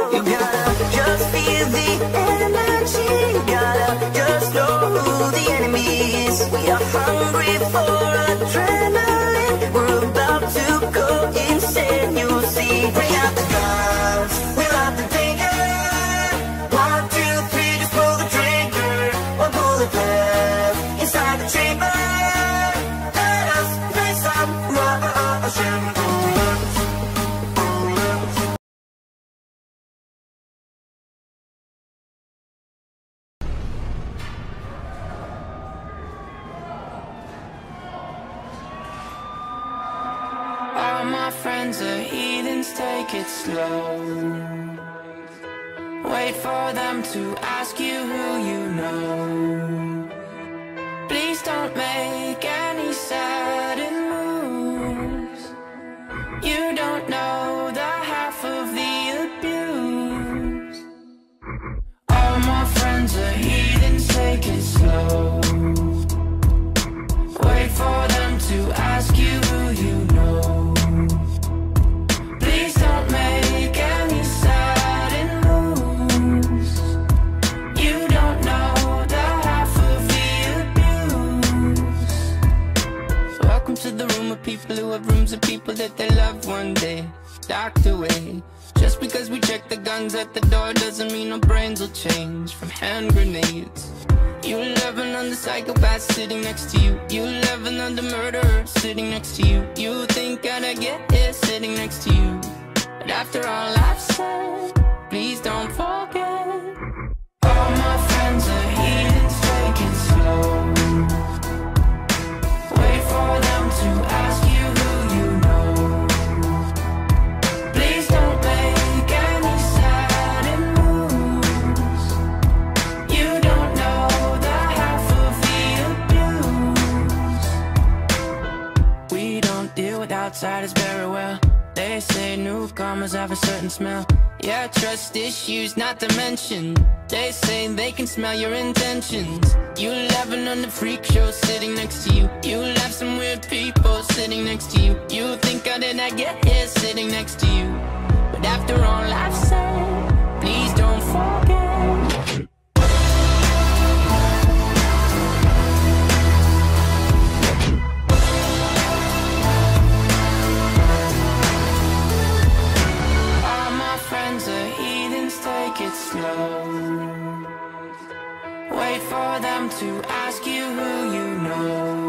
You gotta just feel the energy. You gotta just know who the enemy is. We are hungry for adrenaline. We're about to go insane. You'll see. Bring out the guns, we'll have the danger. 1, 2, 3, just pull the trigger. One bullet left inside the chamber. Let us play some Russian roulette. All my friends are heathens, take it slow. Wait for them to ask you who you know. Please don't make any sudden moves. You don't know the half of the abuse. All my friends are heathens, take it slow. Wait for them to ask you who you know. Please don't make any sudden moves. You don't know the half of the abuse. Welcome to the room of people who have rooms of people that they love one day docked away. Just because we check the guns at the door doesn't mean our brains will change from hand grenades. You love another psychopath sitting next to you. You love another murderer sitting next to you. You think I'd get here sitting next to you. But after all I've said, please don't forget. All my friends are heathens, take it slow. Wait for them to ask you who you know. Please don't make any sudden moves. You don't know the half of the abuse. We don't deal with outsiders very well. They say newcomers have a certain smell. Yeah, trust issues not to mention. They say they can smell your intentions. You laughing on the freak show sitting next to you. You laugh some weird people sitting next to you. You think I did not get here sitting next to you. But after all I've said, please don't forget. Take it slow. Wait for them to ask you who you know.